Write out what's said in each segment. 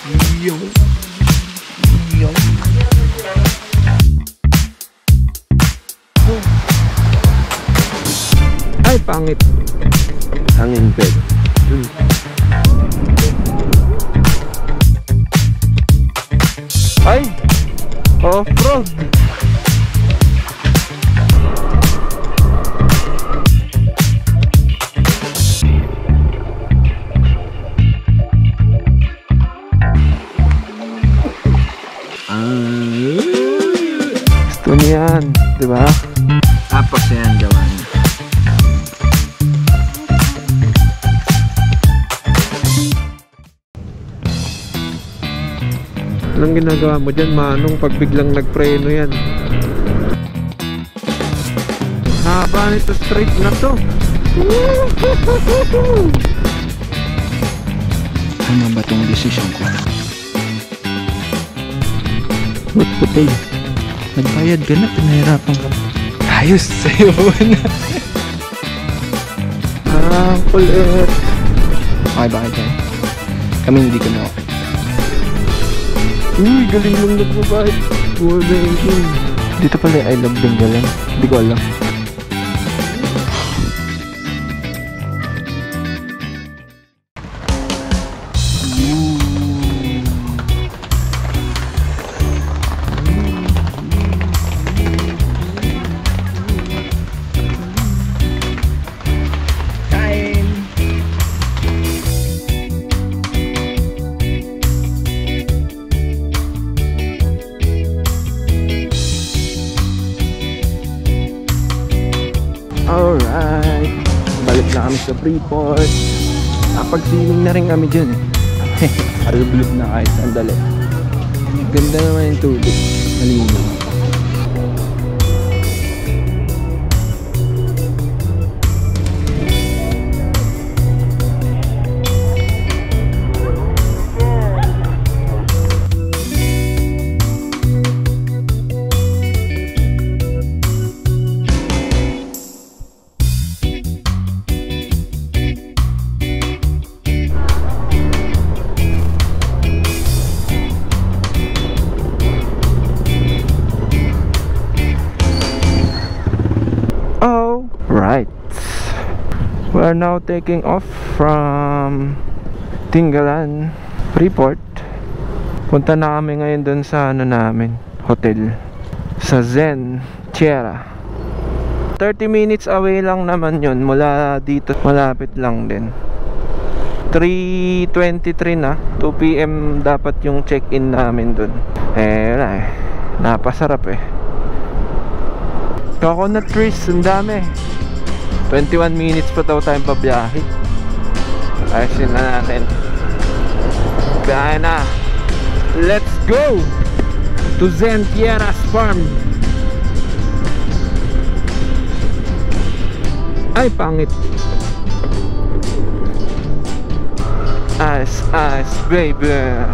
Ay, pangit. Hanging bed. Ay, off-road. Gusto niyan, di ba? Tapos yan gawa niya. Anong ginagawa mo dyan, Manong, pag biglang nagpreno yan? Haba nito straight na to. Ano ba tong desisyon ko? Putputay. Nagbayad ka na, pinahirapan ka. Ayos, sa'yo na. Kulit. Okay ba kayo? Kami hindi ka na okay. Uy, galing lang nagbabayad. Dito pala I love Bengalan. Hindi ko alam. Alright, balik na kami sa Freeport. Nakapag-swimming na rin kami dyan eh. Alublob na kahit sandali. Ganda naman yung tubig. Malinis. Right. We're now taking off from Tinggalan, Freeport. Punta na kami ngayon dun sa ano namin, hotel. Sa Zen Tierra. 30 minutes away lang naman yun. Mula dito, malapit lang din. 3:23 na. 2 PM dapat yung check-in namin dun. Wala eh. Napasarap eh. Coconut trees, ang dami. 21 minutes pa daw tayong pabiyahe. Ayusin na natin. Biyahe na. Let's go to Zen Tierra's farm. Ay, pangit. Ice, ice, baby.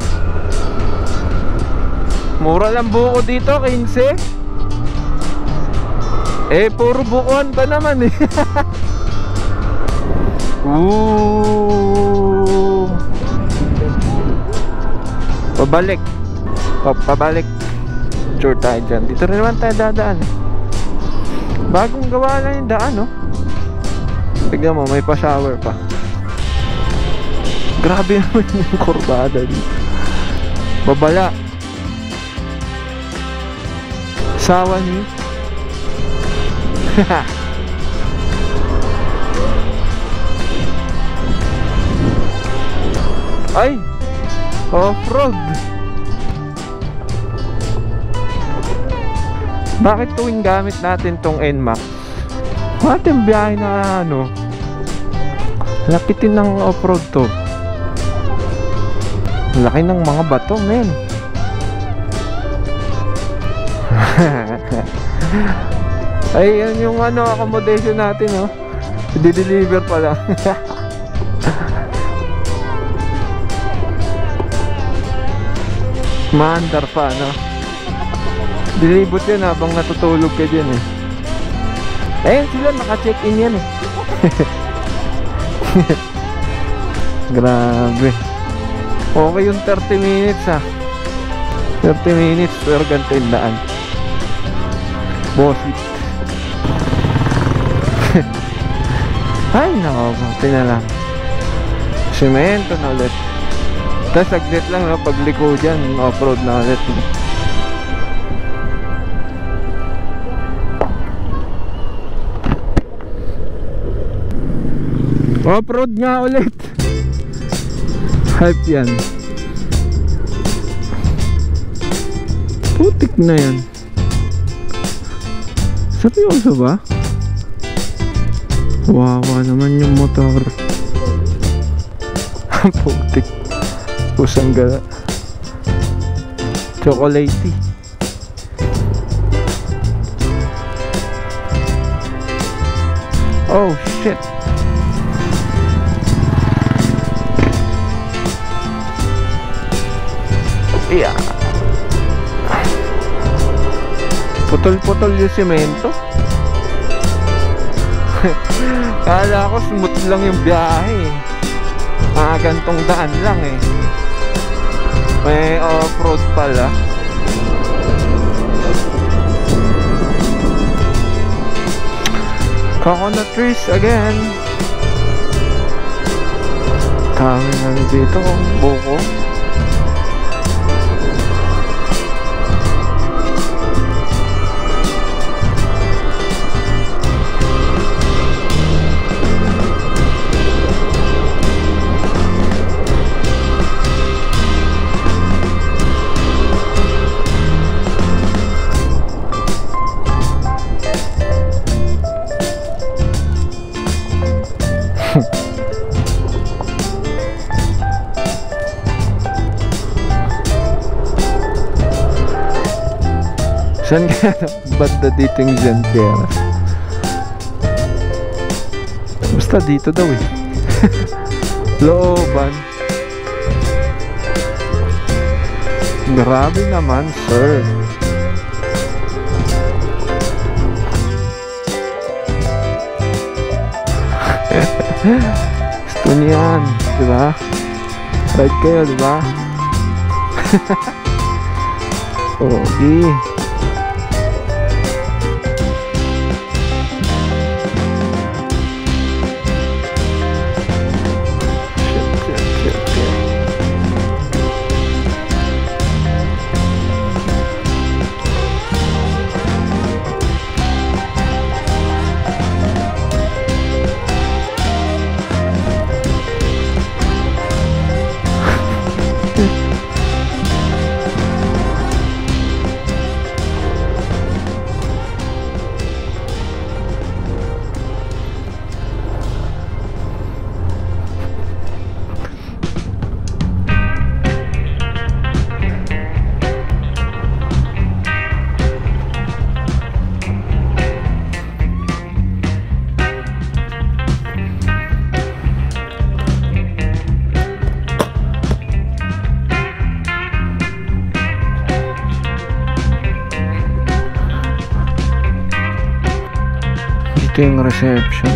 Mura lang buko dito, 15. Eh, puro bukuan ba naman eh. Ooh. Pabalik. Pabalik. Sure tayo dyan. Dito rin naman tayo dadaan eh. Bagong gawa lang yung daan, no? Tignan mo, may pa-shower pa. Grabe naman yung kurbada dito. Babala. Sawa niyo. Ay, off-road. Bakit tuwing gamit natin tong NMAX? Mating biyahe na ano, lakitin ng off-road to. Laki ng mga bato, men. Ay, yan yung ano, accommodation natin, oh. I-deliver pala. Maandar pa, no? Dilibot yan habang natutulog ka dyan, eh. Ayun sila, naka-check-in yan, eh. Okay yung 30 minutes 30 minutes pero ganito yung daan. Bosit. Ay nako, buti na lang. Semento na ulit. Tapos saglit lang no, pagliko dyan, off-road na ulit. Off-road nga ulit. Hype yan. Putik na yan. Seryoso ba? Wawa naman yung motor. Putik. Pusang gala. Chocolatey. Oh shit. Yeah. Putol-putol yung semento. Kala ko smooth lang yung biyahe. Gantong daan lang eh. May off-road pala. Coconut trees again. Kami na dito, buko. Saan kaya banda dito yung Zen Terrace? Basta dito daw eh. Looban. Grabe naman sir. Gusto niyan, diba? Ride kayo, diba? Okay. Ito yung reception.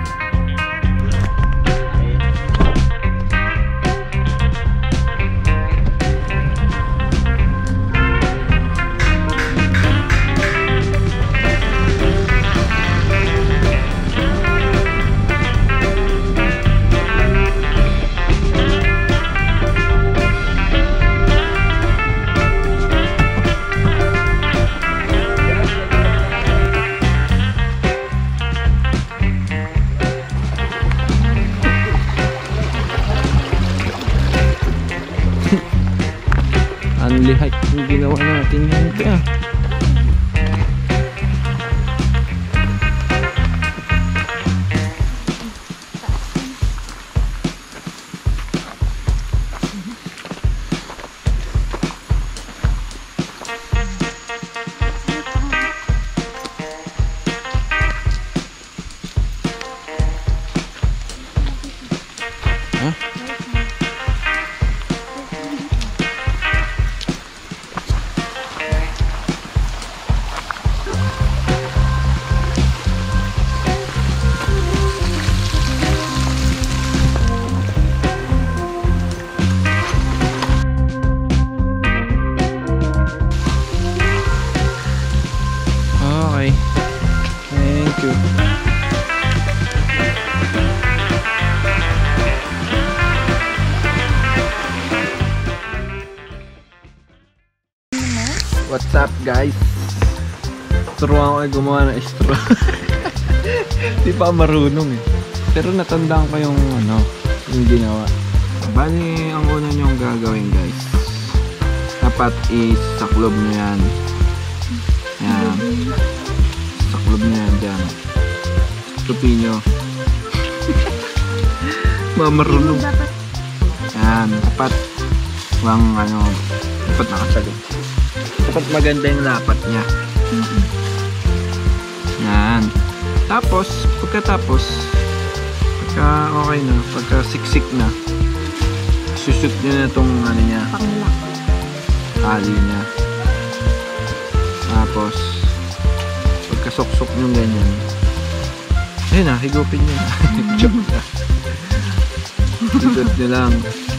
Only hike yung ginawa natin yun kaya. What's up guys? Turuan ko ay gumawa ng straw. Di pa marunong eh. Pero natandaan ko yung yung ginawa. Bali, ang una nyong gagawin guys, dapat isaklob nyo yan. Yan. Saklob nyo yan dyan. Tupi nyo. Mamarunong. Yan. Dapat dapat nakasagot. Dapat maganda yung lapat niya. Yan. Tapos, pagka okay na, pagka siksik na, susut nyo na itong niya, tali niya. Tapos, pagka sok-sok nyo ganyan, ayun na, higupin nyo na. Joke na. Susut nyo lang.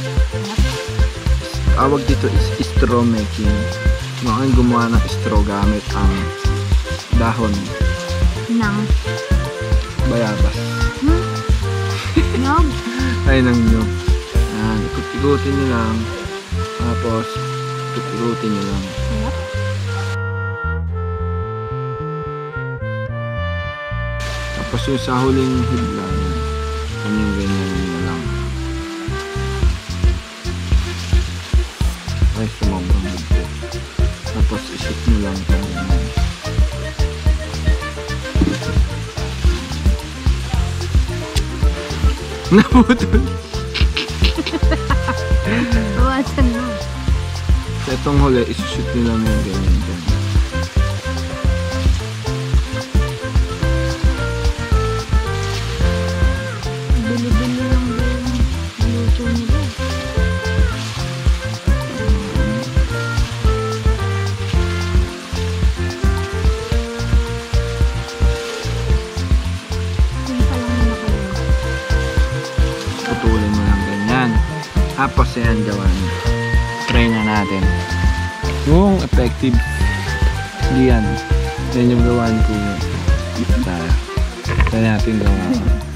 Tawag dito is straw making. Makakang gumawa ng straw gamit ang dahon ng bayabas. Nyog? Ay, ng nyog. Ayan, ikot-ikutin nyo lang. Tapos, ikot-ikutin nyo lang. Tapos yung sa huling hidlan, ganyan nyo lang. Ay, sumabang dito. Tapos, isip nyo lang ganyan. Naputol. Bawasan mo. Sa itong huli, isushoot nyo lang yung ganyan dyan. Bili-bili lang din luto nila. Putulin mo lang ganyan. Tapos yan gawan. Try na natin. Kung effective. Hindi yan. Yan yung gawan ko. Try natin gawan.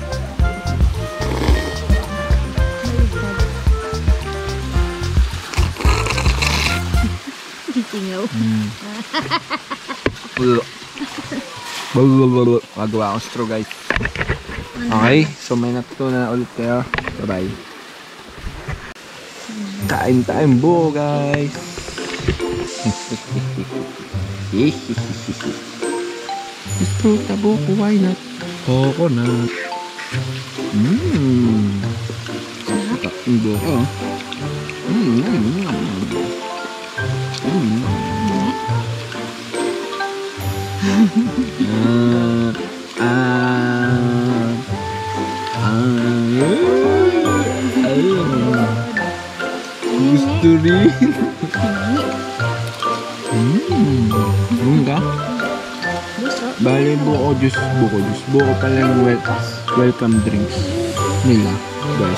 Singaw. Magawa akong straw guys. Okay, so may natutunan na ulit kayo. Bye-bye. Time bo guys. Straw tabo po, why not? Coconut. Buko. Gusto rin. Ka? Bali buko juice. Buko pala yung welcome drinks nila guys.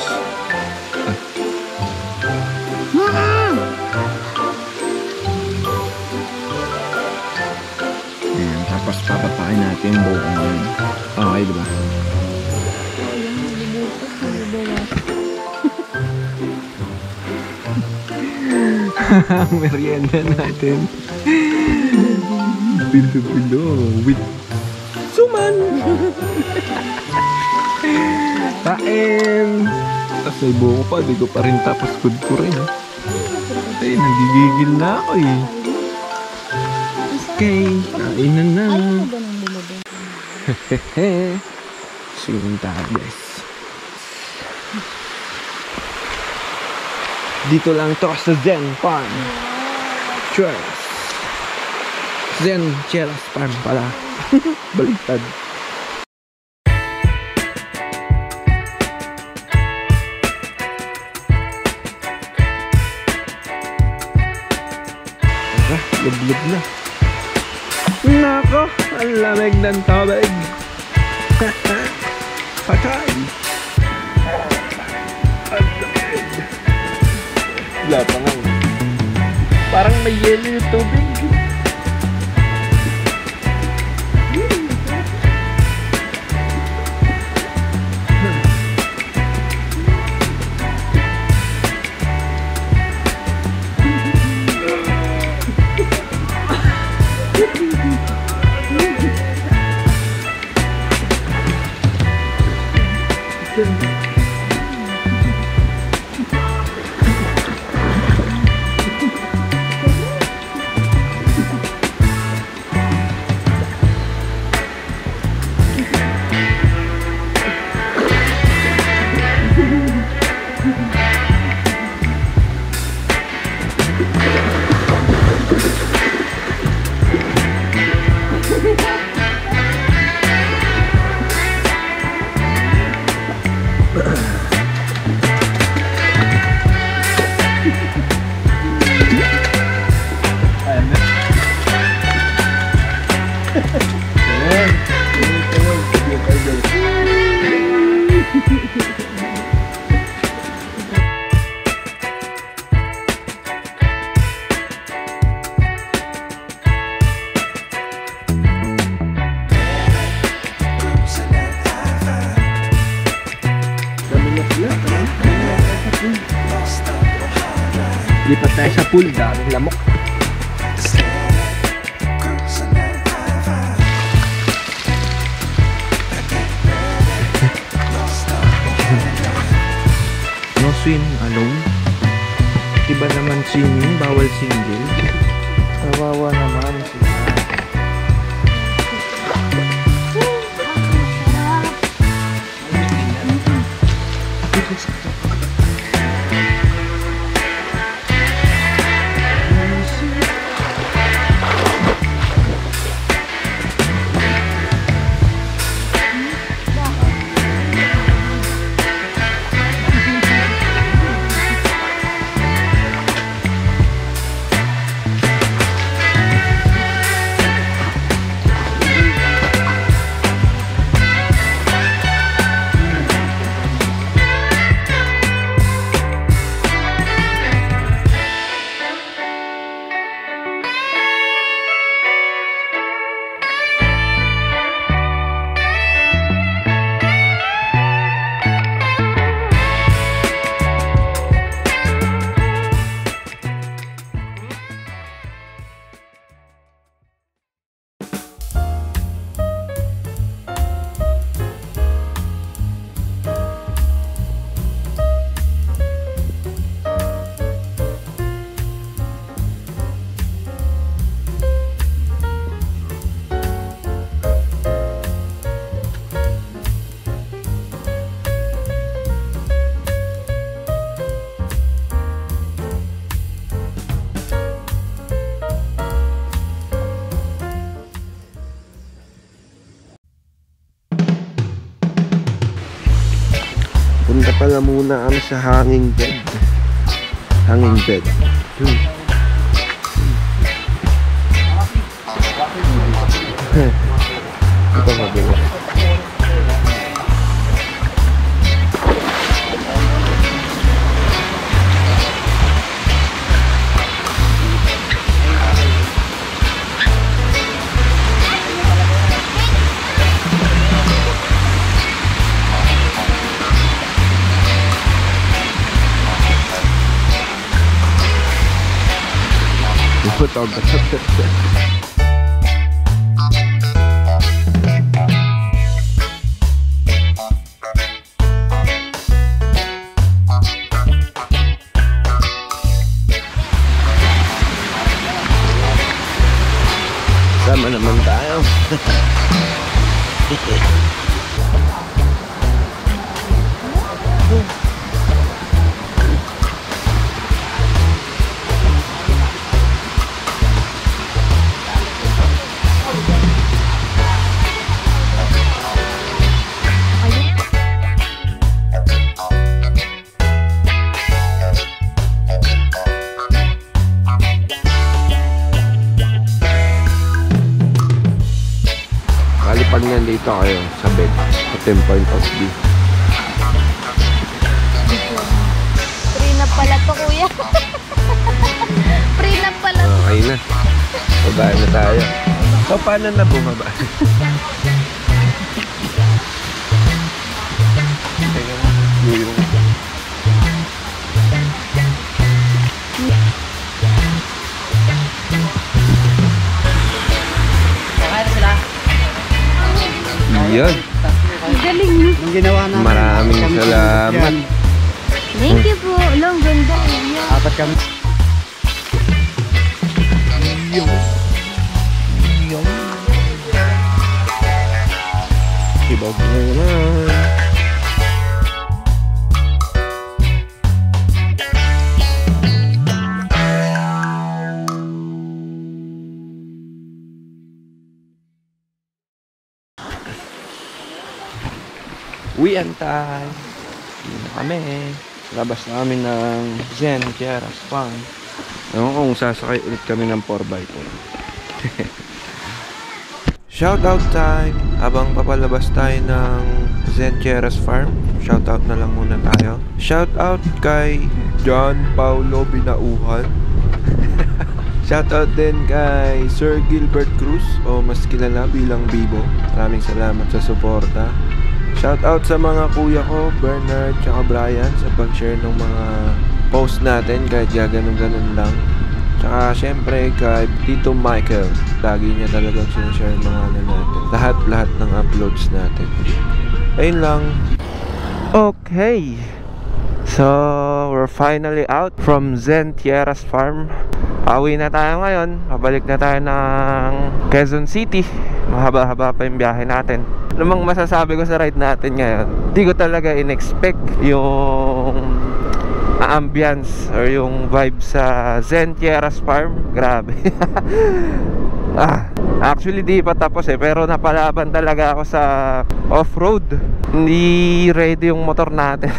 Ayan, tapos papapakin natin yung buko ngayon. Okay, diba? Merienda natin. Pilo with suman. Kain. Tapos may buko pa, di ko pa rin tapos food ko rin. Ay, nagigigil na ako eh. Okay, kainan na. Hehehe. Sigurong tayo guys. Dito lang to sa Zen Farm. Cheers. Zen Cheers Farm pala. Baliktad. Lublog na. Nako, ang lamig ng tubig. Patay. Wala pa nga. Parang may yelo yung tubig. Lipat tayo sa pool, daming lamok. No swim alone. Iba naman swimming, bawal single. Kawawa naman sila. Punta pala muna kami sa hanging bed. Hanging bed. Ito mabilis. Sama naman tayo. Pag nandito kayo sa bed, ito yung point of view. Free na pala to, kuya. Free na pala to. Okay na. Baba na tayo. So, paano na bumaba? Yun. Ang galing niyo. Ang ginawa namin. Maraming salamat. Thank you po. Long ganda. Kuya. Apat kami. Ibog na naman. Uwian tayo. Dito na kami. Labas namin ng Zen Kiara's Farm. Ewan kung sasakay ulit kami ng 4x4. Shoutout time! Habang papalabas tayo ng Zencheras Farm, shoutout na lang muna tayo. Shoutout kay John Paulo Binauhan. Shoutout din kay Sir Gilbert Cruz, o mas kilala bilang Bibo. Maraming salamat sa suporta. Shoutout sa mga kuya ko, Bernard at Brian, sa pag-share ng mga post natin kahit ganun-ganun lang. Tsaka syempre kay Tito Michael, lagi niya talagang sinashare yung mga ano natin, lahat ng uploads natin. Ayun lang. Okay, so we're finally out from Zencheras Farm. Pauwi na tayo ngayon, pabalik na tayo ng Quezon City. Mahaba-haba pa yung biyahe natin. Namang masasabi ko sa ride natin ngayon, di ko talaga in-expect yung ambience or yung vibe sa Zencheras Farm. Grabe. Actually di pa tapos pero napalaban talaga ako sa off-road. Hindi ready yung motor natin.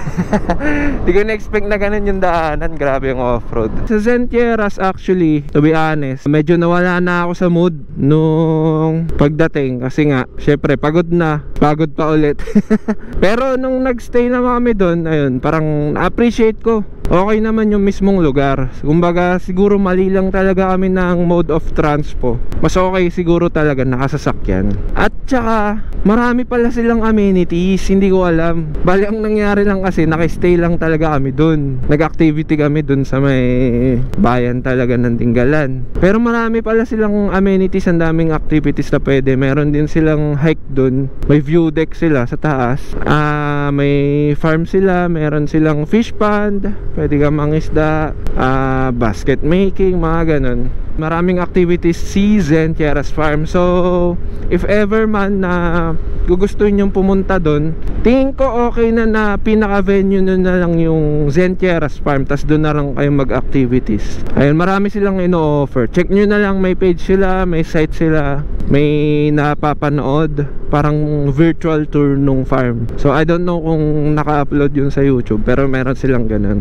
Di ko na-expect na ganun yung daanan. Grabe yung off-road. Sa Zencheras actually, to be honest, medyo nawala na ako sa mood nung pagdating. Kasi nga, syempre pagod pa ulit. Pero nung nagstay na kami doon, ayun, parang na-appreciate ko. Okay naman yung mismong lugar. Kumbaga siguro mali lang talaga kami ng mode of transpo. Mas okay siguro talaga nakasasakyan. At saka marami pala silang amenities. Hindi ko alam. Bali ang nangyari lang kasi nakistay lang talaga kami dun. Nag-activity kami dun sa may bayan talaga ng Tinggalan. Pero marami pala silang amenities. Ang daming activities na pwede. Meron din silang hike dun. May view deck sila sa taas. May farm sila. Meron silang fish pond. Pwede ka mangisda, basket making, mga ganun. Maraming activities si Zencheras Farm. So, if ever man na gugustuhin nyong pumunta doon, tingin ko okay na pinaka-venue na lang yung Zencheras Farm. Tas doon na lang kayong mag-activities. Ayun, marami silang ino-offer. Check nyo na lang, may page sila, may site sila, may napapanood. Parang virtual tour nung farm. So, I don't know kung naka-upload yun sa YouTube, pero meron silang ganun.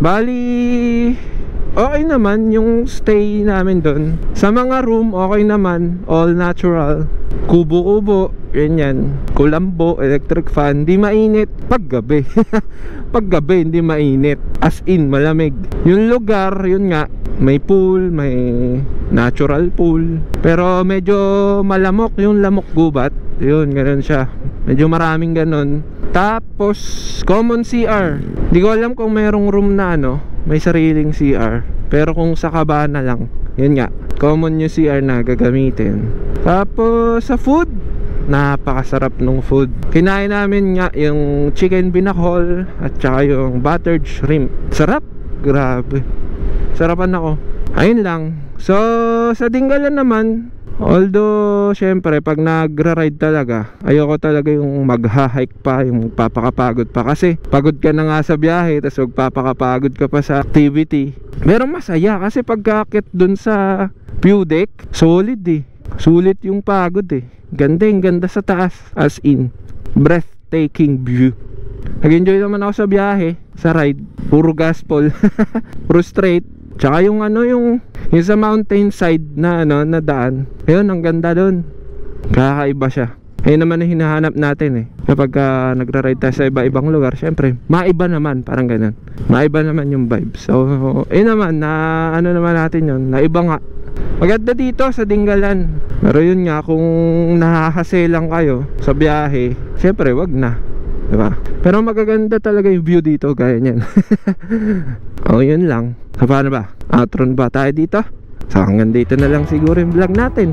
Bali, okay naman yung stay namin doon. Sa mga room, okay naman. All natural. Kubo-kubo, ganyan. Kulambo, electric fan. Di mainit paggabi. Paggabi, hindi mainit. As in, malamig. Yung lugar, yun nga, may pool, may natural pool. Pero medyo malamok yung lamok gubat. Yun, ganun siya. Medyo maraming ganun. Tapos, common CR. Di ko alam kung mayroong room na may sariling CR. Pero kung sa kabana lang, yun nga, common yung CR na gagamitin. Tapos, sa food, napakasarap nung food. Kinain namin nga yung chicken binakol at saka yung buttered shrimp. Sarap, grabe. Sarapan ako. Ayun lang. So, sa Tinggalan naman, although, syempre, pag nagra-ride talaga, ayoko talaga yung magha-hike pa, yung magpapakapagod pa. Kasi, pagod ka na nga sa biyahe, tapos magpapakapagod ka pa sa activity. Pero masaya, kasi pagkakit dun sa view deck, solid eh. Sulit yung pagod eh. Ganda yung ganda sa taas. As in, breathtaking view. Nag-enjoy naman ako sa biyahe, sa ride. Puro gaspol. Puro straight. Tsaka yung yung sa mountain side na na daan. Ayun, ang ganda doon. Kakaiba siya. Ayun naman ang hinahanap natin eh. Kapag nagra-ride tayo sa iba-ibang lugar, syempre, maiba naman, parang ganun. Maiba naman yung vibe. So, ayun naman, na naman natin yun. Naiba nga. Maganda dito sa Tinggalan. Pero yun nga, kung nahahase lang kayo sa biyahe, syempre, wag na. Diba? Pero magaganda talaga yung view dito, gaya nyan. O, yun lang. So, paano ba? Outron ba tayo dito? So, hanggang dito na lang siguro yung vlog natin.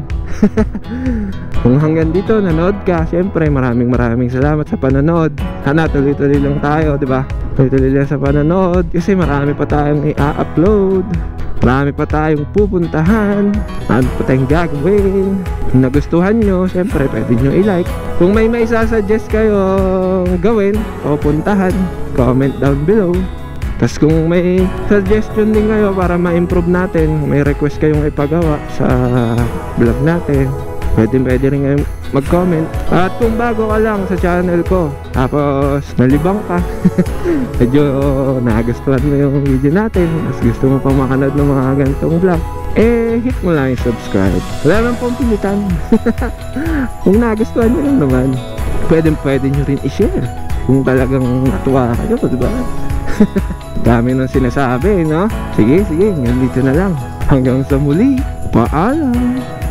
Kung hanggang dito nanood ka, syempre maraming salamat sa panonood. Sana tuloy-tuloy lang tayo, diba? Tuloy-tuloy lang sa panonood. Kasi marami pa tayong i-upload. Marami pa tayong pupuntahan. Marami pa tayong gagawin. Kung nagustuhan nyo, syempre pwede nyo i-like. Kung may maisasuggest kayong gawin o puntahan, comment down below. Tapos kung may suggestion din kayo para ma-improve natin, may request kayong ipagawa sa vlog natin, pwede rin kayo mag-comment. At kung bago ka lang sa channel ko, tapos nalibang ka, medyo nagustuhan mo yung video natin, mas gusto mo pa makanood ng mga ganitong vlog, hit mo lang yung subscribe. Wala lang pong pilitan. Kung nagustuhan nyo lang naman, pwede nyo rin i-share kung talagang natuwa kayo, diba? Dami nang sinasabi, no? Sige, ganito na lang. Hanggang sa muli, paalam!